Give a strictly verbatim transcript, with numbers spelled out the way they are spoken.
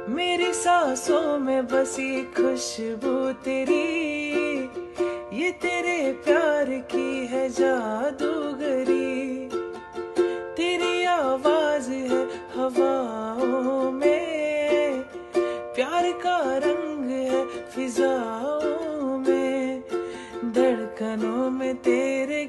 मेरी सांसों में बसी खुशबू तेरी, ये तेरे प्यार की है जादूगरी। तेरी आवाज है हवाओं में, प्यार का रंग है फिजाओं में, धड़कनों में तेरे